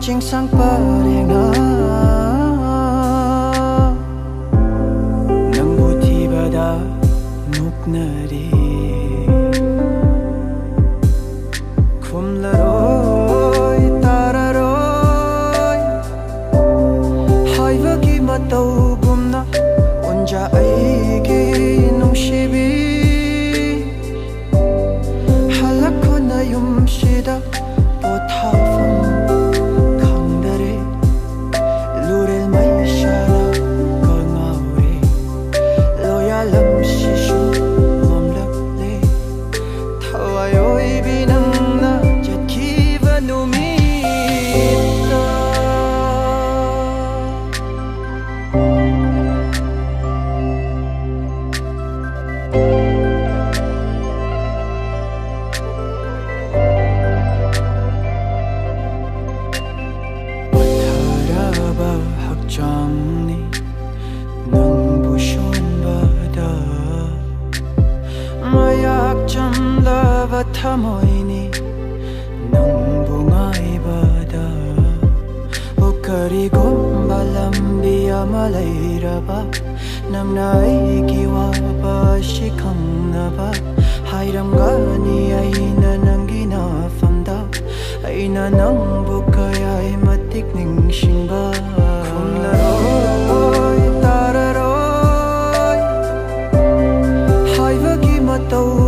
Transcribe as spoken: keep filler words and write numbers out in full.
chinh sang parena nang buti bada nuknari khumlaroi tararoi haivagi matau gumna onja aigi nungsibi halakona yumshida pothafam khangdare lurel maishara kangaure loyalam shishu mamlakle thawayoi binangna jatkiva numita hakchangni nangbu shonbada mayak chamlava thamoini nangbu ngaibada ukarigomba lambi ama leiraba nangna aigi waba shikhangnaba hairamgani aina nangi nafamda aina nangbu kayai matik ningsingba khumlaroi tararoi haivagi matau